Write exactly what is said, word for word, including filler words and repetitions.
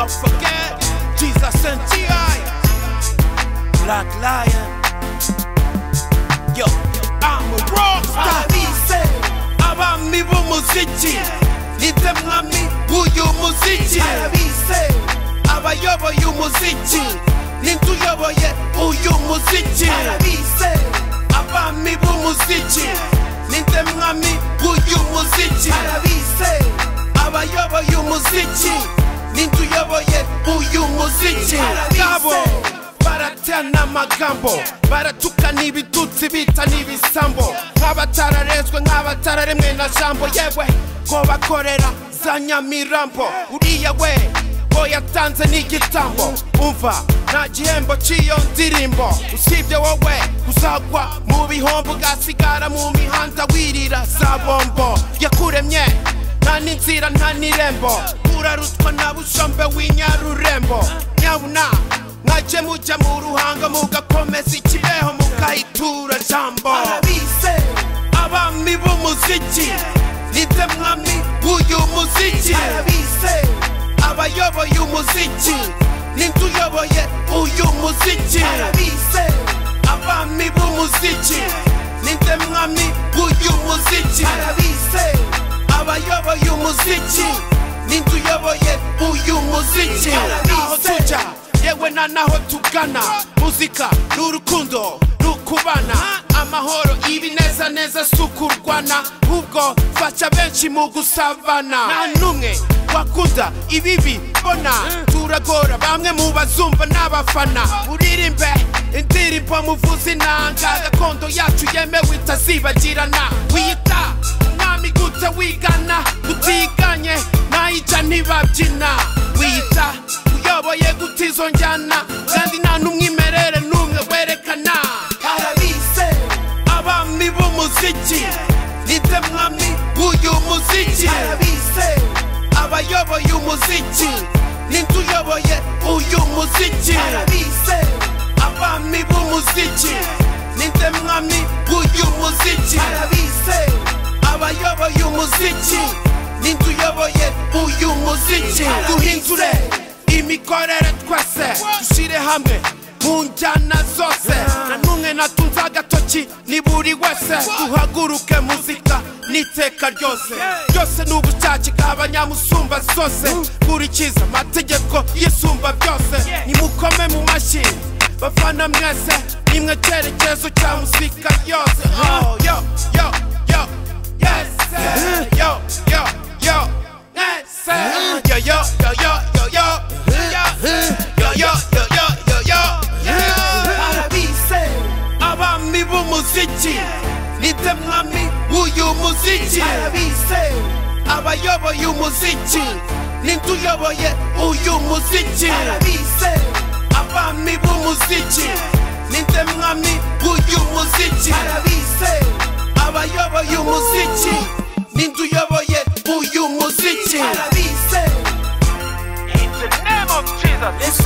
Don't forget Jesus and T I Black Lion. Yo, I'm a rockstar. Abami b'umuziki ninde mwami w'uyu muziki. Abayoboye umuziki ninde uyoboye uyu muziki. Abami b'umuziki ninde mwami w'uyu muziki. Abayoboye umuziki ninde uyoboye uyu muziki. Ngabo baratana amagambo, baratukana ibitutsi bita n'ibisambo, nk'abatararezwe nk'abatararemwe na jambo. Yewe ko bakorera za Nyamirambo, uriya we ko yatanze n'igitambo. Umva nta gihembo cy'iyo ndirimbo, usibye wowe kuzagwa mu bihombo, ugasigara mu mihanda wirira za bombo. Yakuremye nta n'inzira nta n'irembo, urarutwa na bushombe w'inyarurembo. Nyabuna mwaje muja mu ruhanga mugakomeza ikireho mukahitura jambo. Abami b'umuziki ninde mwami w'uyu muziki. Abayoboye umuziki ninde uyoboye uyu muziki. Abami b'umuziki ninde mwami w'uyu muziki. Abayoboye umuziki ninde uyoboye uyu muziki. Naho tuja yewe na naho tugana, muzika n'urukundo n'ukubana, amahoro ibineza neza sukurwana, ubwo fasha benshi mu gusabana. Nta numwe wakunda ibibi bona, turagora bamwe mu bazumva n'abafana. Uririmbe indirimbo muvuza inanga, gakondo yacu yemewe itazibagirana. Wiyita umwami gute wigana, utiganye nayija ntibabyina. Wiyita uyoboye gute izo njyana, kandi nta n'umwimerere n'umwe werekana. Abami b'umuziki ninde mwami w'uyu muziki. Abayoboye umuziki ninde uyoboye uyu muziki. Abami b'umuziki ninde mwami w'uyu muziki. Abayoboye umuziki ninde uyoboye uyu muziki. Duhindure imikorere twese, dushire hamwe mu njyana zose, na numwe natunze agatoki ni buri wese. Duhaguruke muzika n'iteka ryose, byose n'ubushake bw'abanyamusumba zose. Kurikiza amategeko y'isumba byose, nimukome mu mashyi bafana mwese, nimwe cyerekezo cya muzika yose. Oh yo yo yo yes yo yo yo yes yo yo yo yo yo yo yo yo yo yo yo. Abami b'umuziki ninde mwami w'uyu muziki. Abayoboye umuziki ninde uyoboye uyu muziki. Abami b'umuziki ninde mwami w'uyu muziki. Abayoboye umuziki ninde uyoboye uyu muziki. In the name of Jesus.